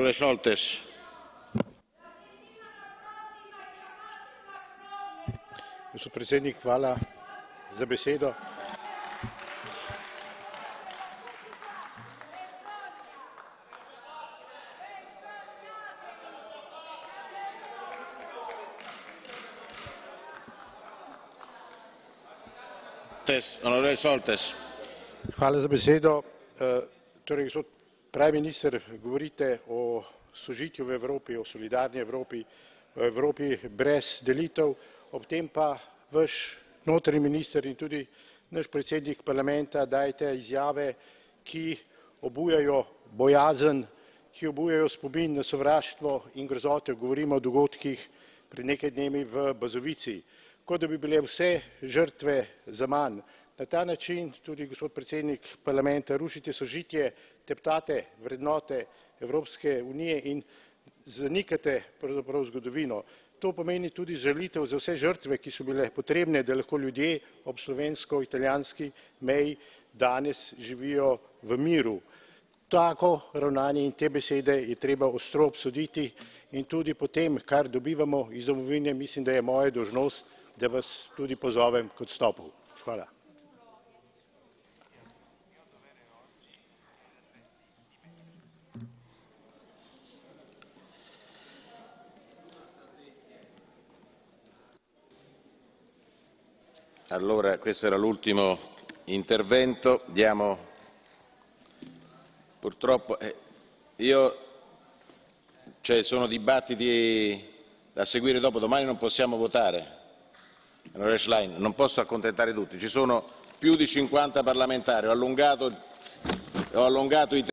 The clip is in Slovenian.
Onorevole Šoltes. Gospod predsednik, hvala za besedo. Onorevole Šoltes. Hvala za besedo. Torej, gospod pravi minister, govorite o sožitju v Evropi, o solidarni Evropi, o Evropi brez delitev, ob tem pa vaš notranji minister in tudi naš predsednik parlamenta dajete izjave, ki obujajo bojazen, ki obujajo spomin na sovraštvo in grozote. Govorimo o dogodkih pred nekaj dnevi v Bazovici, kot da bi bile vse žrtve zaman. Na ta način tudi, gospod predsednik parlamenta, rušite sožitje, teptate vrednote Evropske unije in zanikate pravzaprav zgodovino. To pomeni tudi žalitev za vse žrtve, ki so bile potrebne, da lahko ljudje ob slovensko-italijanski meji danes živijo v miru. Tako ravnanje in te besede je treba ostro obsoditi in tudi po tem, kar dobivamo iz domovine, mislim, da je moja dolžnost, da vas tudi pozovem k odstopu. Hvala. Allora, questo era l'ultimo intervento. Purtroppo sono dibattiti da seguire dopo. Domani non possiamo votare. Onorevole Schlein, non posso accontentare tutti. Ci sono più di 50 parlamentari. Ho allungato i